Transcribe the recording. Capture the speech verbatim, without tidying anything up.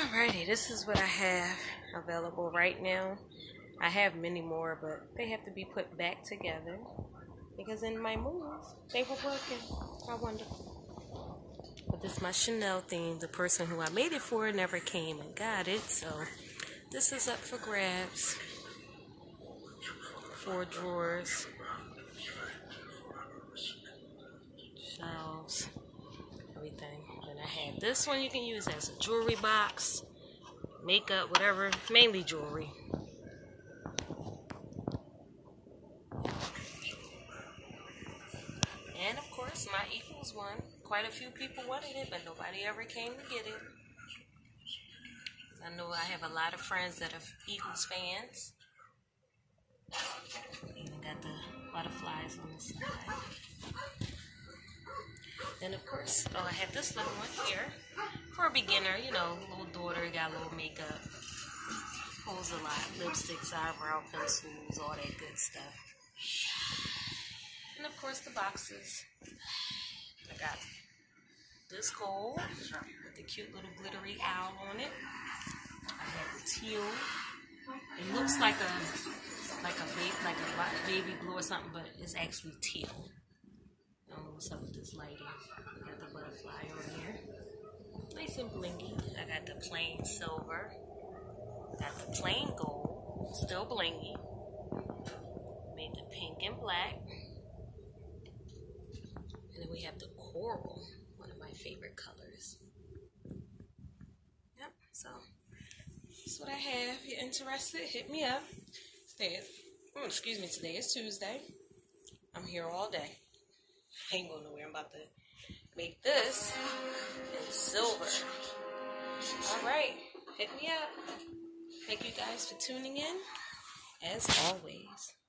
Alrighty, this is what I have available right now. I have many more, but they have to be put back together because in my move, they were working. How wonderful. But this is my Chanel theme. The person who I made it for never came and got it, so this is up for grabs. Four drawers, shelves, everything. And I have this one you can use as a jewelry box, makeup, whatever, mainly jewelry. And of course, my Equals one. Quite a few people wanted it, but nobody ever came to get it. I know I have a lot of friends that are Equals fans. Even got the butterflies on the side. Then of course, oh, I have this little one here for a beginner. You know, little daughter, got a little makeup, pulls a lot, lipsticks, eyebrow pencils, all that good stuff. And of course, the boxes. I got this gold with the cute little glittery owl on it. I have the teal. It looks like a like a baby, like a baby blue or something, but it's actually teal. I don't know what's up with this lighting. I got the butterfly on here. Nice and blingy. I got the plain silver. Got the plain gold. Still blingy. Made the pink and black. And then we have the coral. One of my favorite colors. Yep, so that's what I have. If you're interested, hit me up. Today, oh, excuse me, today is Tuesday. I'm here all day. I ain't going nowhere. I'm about to make this in silver. Alright, hit me up. Thank you guys for tuning in, as always.